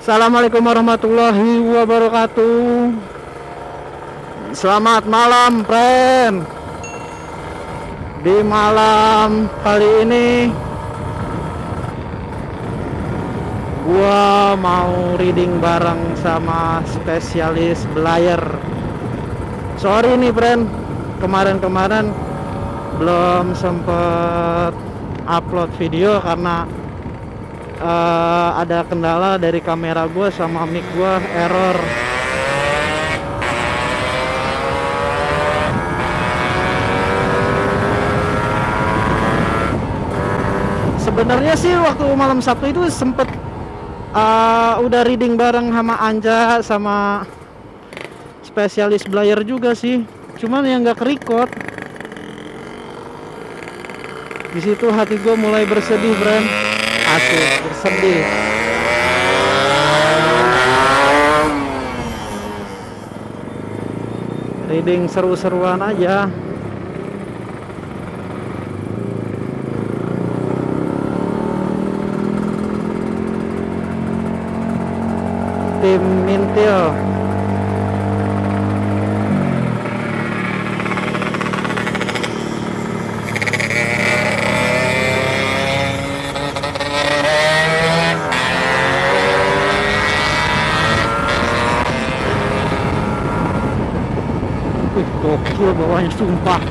Assalamualaikum warahmatullahi wabarakatuh. Selamat malam, friend. Di malam kali ini gua mau reading bareng sama spesialis belayer. Sorry nih, friend, kemarin-kemarin belum sempet upload video karena ada kendala dari kamera gue sama mic gue error. Sebenarnya sih waktu malam Sabtu itu sempet udah reading bareng sama Anja sama spesialis belayer juga sih, cuman yang nggak ke-record. Di situ hati gue mulai bersedih, friend. Asik, bersedih. Reading seru-seruan aja. Tim Mintil. Gokil bawahnya, sumpah.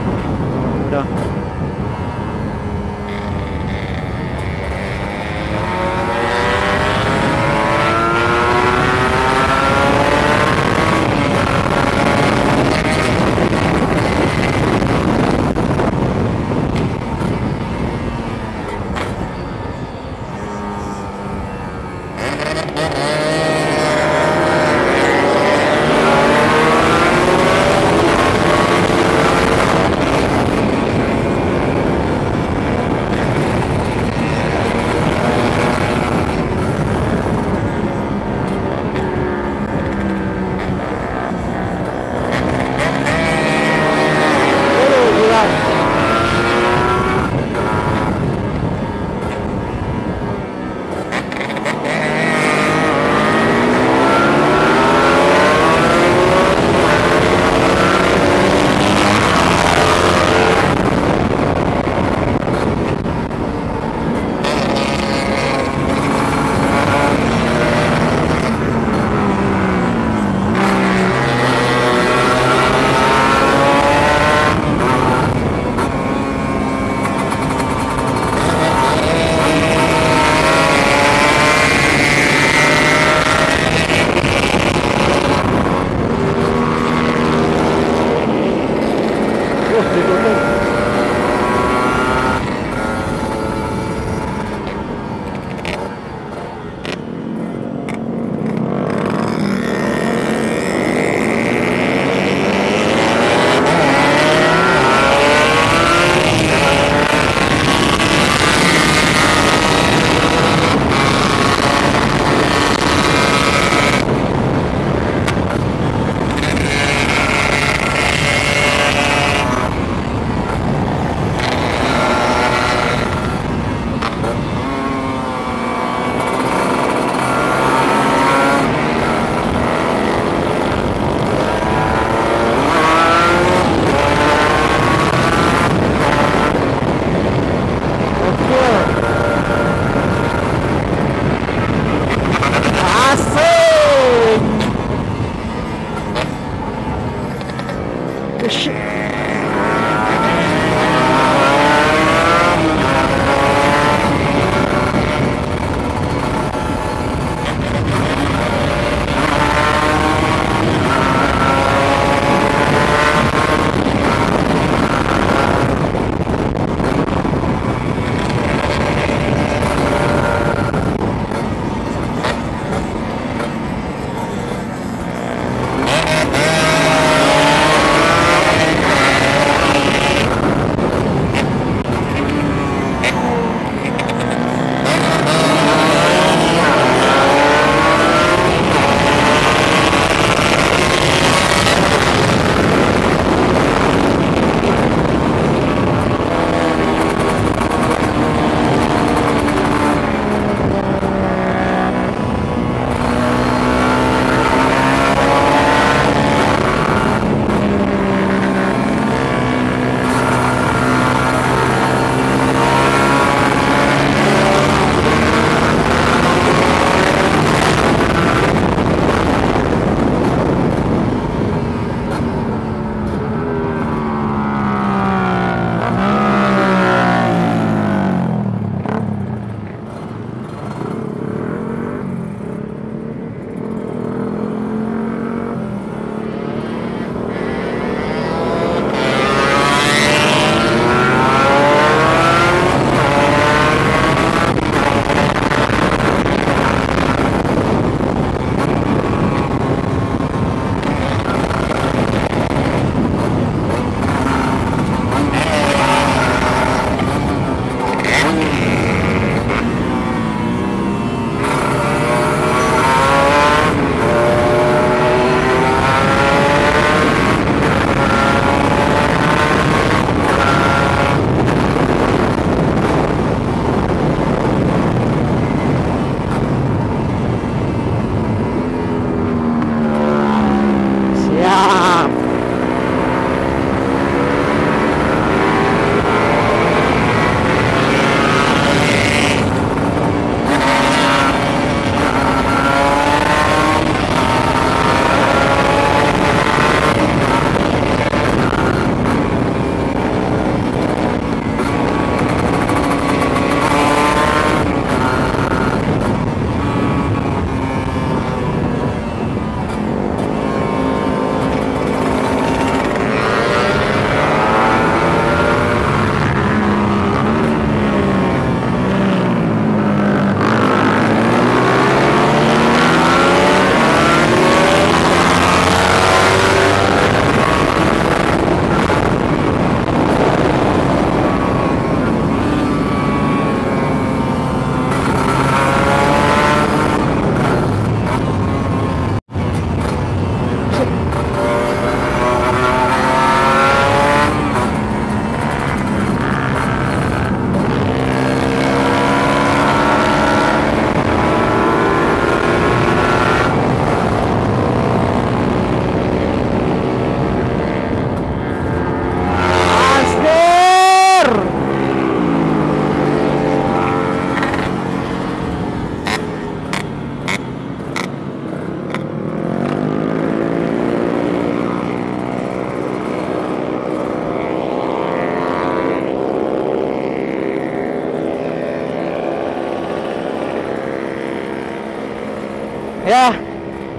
Udah.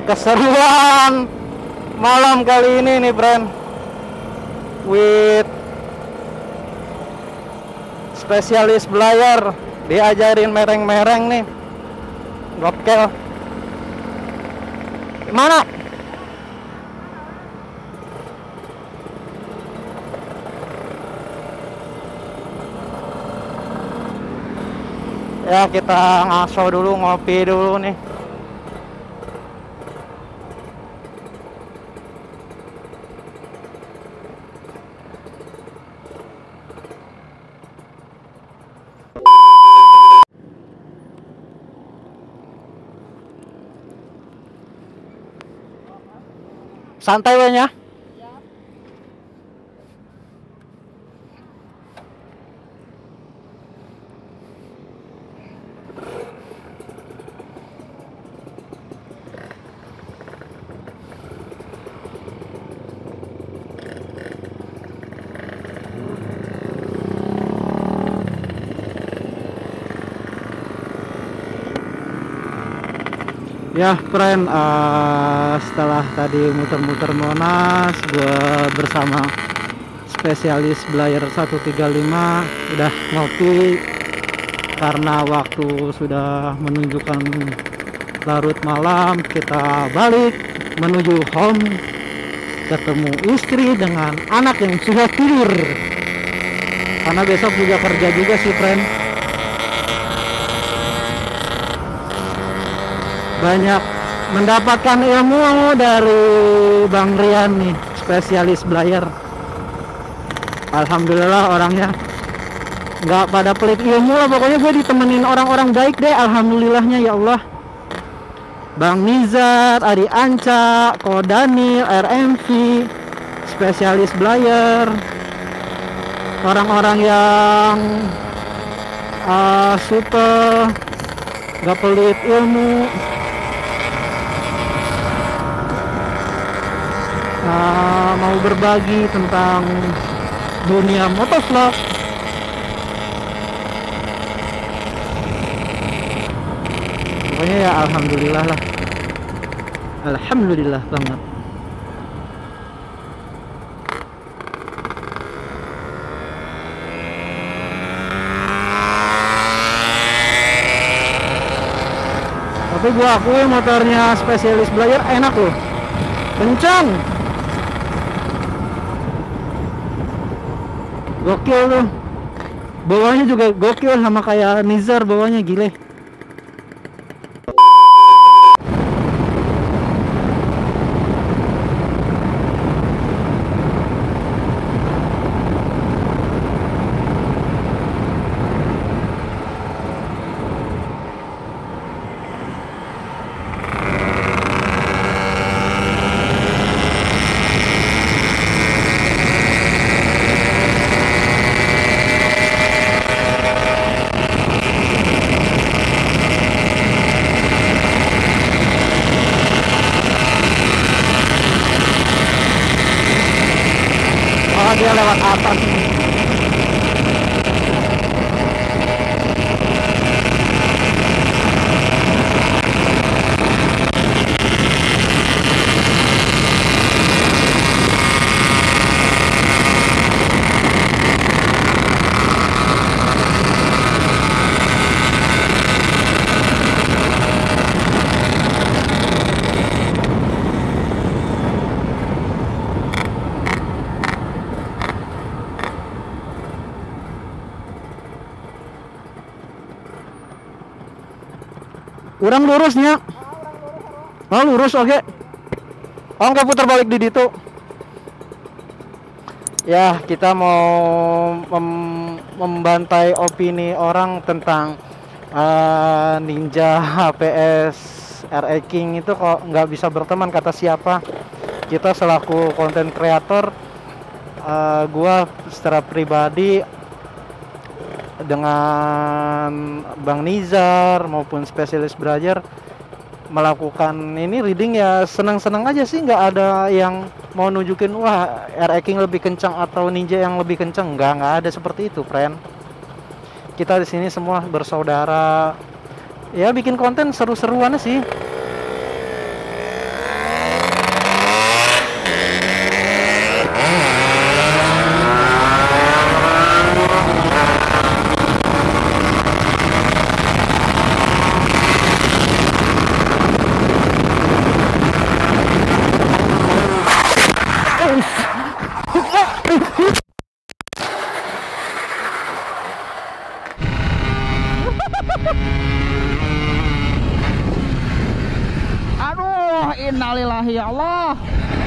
keseruan malam kali ini nih friend, with spesialis belayar, diajarin mereng-mereng nih, gokil. Mana? Ya kita ngaso dulu, ngopi dulu nih. Santai we nya. Ya friend, setelah tadi muter-muter Monas, gue bersama spesialis belayar 135 udah ngopi karena waktu sudah menunjukkan larut malam. Kita balik menuju home, ketemu istri dengan anak yang sudah tidur karena besok juga kerja juga sih friend. Banyak mendapatkan ilmu dari Bang Rian nih, spesialis belayar. Alhamdulillah orangnya nggak pada pelit ilmu lah, pokoknya gue ditemenin orang-orang baik deh, alhamdulillahnya ya Allah. Bang Nizar, Adi Anca, Ko Daniel, RMV, spesialis belayar, orang-orang yang super nggak pelit ilmu. Mau berbagi tentang dunia motovlog. Pokoknya ya alhamdulillah lah, alhamdulillah banget. Tapi gua akui motornya spesialis belayar enak loh, kencang, gokil tuh. Bawahnya juga gokil, sama kayak Nizar bawahnya, gile. Dia lewat atas. Kurang lurusnya. Oh lurus, oke. Oh nggak putar balik di situ. Ya kita mau membantai opini orang tentang Ninja HPS RE King itu kok nggak bisa berteman, kata siapa. Kita selaku konten kreator, gua secara pribadi dengan Bang Nizar maupun spesialis belajar melakukan ini reading ya senang-senang aja sih, nggak ada yang mau nunjukin wah RE King lebih kencang atau Ninja yang lebih kencang, nggak ada seperti itu friend. Kita di sini semua bersaudara, ya bikin konten seru-seruan sih. Innalillahi ya Allah.